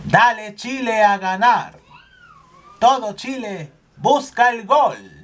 Dale Chile a ganar. Todo Chile busca el gol.